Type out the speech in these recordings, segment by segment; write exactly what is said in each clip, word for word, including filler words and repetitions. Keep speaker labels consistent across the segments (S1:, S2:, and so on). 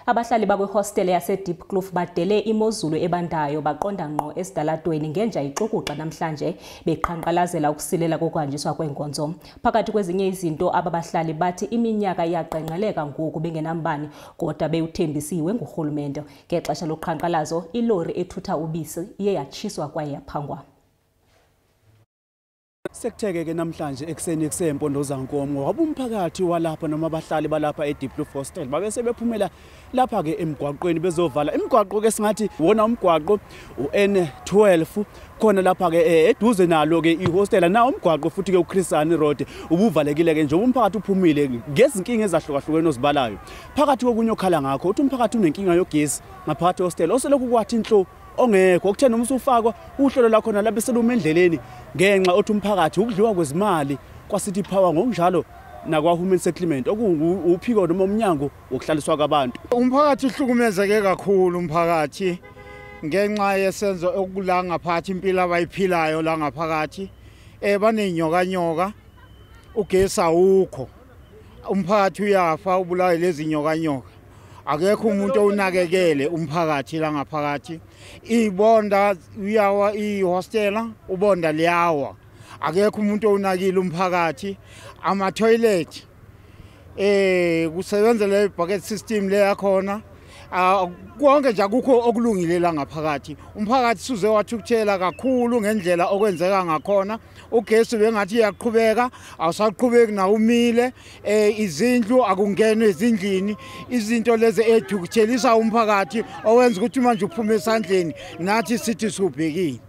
S1: Abahlali bakwi-hostel yase Diepkloof badele imozulu ebandayo baqonda ngqo esidaladweni ngenja ixukuqa namhlanje beqhankqalazela ukusilela kokwanjiswa kwenkonzo. Phakathi kwezinye izinto ababahlali bathi iminyaka iyaqenqeleka ngoku bengenambani kodwa bewuthembisiwe ngurhulumente. Ngexesha loqhankqalazo ilori ethutha ubisi iye yatshiswa kwaye yaphangwa.
S2: Sekutheke ke namhlanje ekseni eksempondo zankomo wabe umphakathi walapha noma abahlali balapha eDiepkloof Hostel babe sebephumela lapha ke emgwaqweni bezovala imigwaqo ke singathi wona umgwaqo u N twelve khona lapha ke eduze nalo ke ihostel na umgwaqo futhi ke uChrisani Road ubuvalekile ke nje umphakathi uphumile ngezinkinga ezahlukahlukene ozibalayo phakathi kokunye okhala ngakho uthi umphakathi unenkinga yogesi ngaphakathi hostel oselokhu kwathi inhlo ongekho okuthena uma usufakwa uhlelo lakho nalapha seluma endleleni ngenxa othi umphakathi ukudliwa kwezimali kwaSity Power ngokunjalo nakwa Human Settlement okuwuphiko noma umnyango wokuhlaliswa kwabantu.
S3: Umphakathi uhlukumezeke kakhulu umphakathi ngenxa yesenzo okulanga phakathi impilo abayiphilayo la ngaphakathi eh banenyoka nyoka ugesi awukho umphakathi uyafa ubulawa lezi nyoka nyoka. Akekho umuntu onakekele umphakathi la ngaphakathi ibonda uyawa ihostela ubonda liyawa akekho umuntu onakile umphakathi ama toilet eh kusebenza le bucket system le yakhona konke nje akukho okulungile la ngaphakathi umphakathi suze wathukuthela kakhulu ngendlela okwenzeka ngakhona ugesi bengathi yaqhubeka awusaqhubeki na umile eh izindlu akungene ezindlini izinto lezi ethukuthelisa umphakathi owenza ukuthi manje uphume esandleni nathi sithi subhekile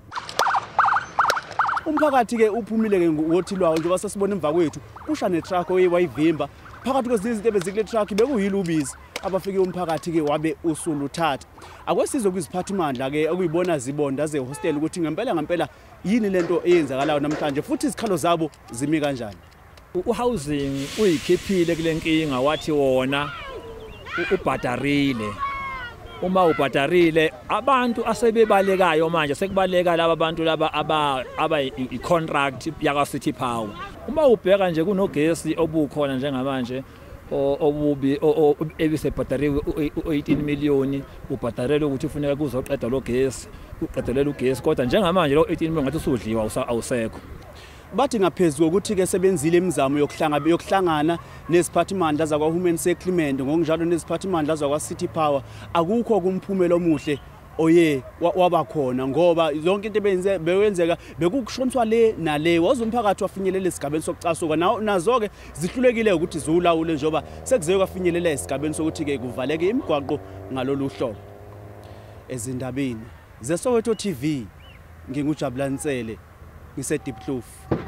S2: umphakathi ke uphumile ke ngothi lwawo njengoba sasibona emva kwethu kusha netruck oyewayivimba phakathi kwezinye izinto ebezikule truck bekuyila ubisi abafike umphakathi ke wabe usuluthatha akwesizo kwiziphathimandla ke okuyibona zibonda ze hostel ukuthi ngempela ngempela yini lento eyenzakalayo namhlanje futhi izikhalo zabo zimi kanjani.
S4: Uhousing uyikhiphile kule nkinga wathi wona ubhadarile uma ubhadarile abantu asebebalekayo manje sekubaleka laba bantu laba aba aba i-contract yakwaSity Power uma ubheka nje kunogesi obukhona njengamanje obubi ebisebhadariwe eighteen million ubhadarele ukuthi ufuneka kuzoqeda lo gesi uqedelela ugesi kodwa njengamanje lo eighteen million ngathi usudliwa awusekho.
S2: Bathi ngaphezulu ukuthi ke sebenzile imizamo yokuhlangana yokuhlangana neziphathimandla zakwa Human Settlement ngokunjalo neziphathimandla zakwa City Power akukho kumphumela omuhle oye wabakhona ngoba zonke into ebenze bewenzeka bekukushontshwa le nale wazi umphakathi wafinyelela esigabeni sokucasuka nazo ke zihlulekile ukuthi ziwulawule njoba sekuziye kwafinyelela esigabeni sokuthi ke kuvaleke imigwaqo ngalolu hlobo. Ezindabeni ze Soweto T V ngingujabulanisele ngise Diepkloof.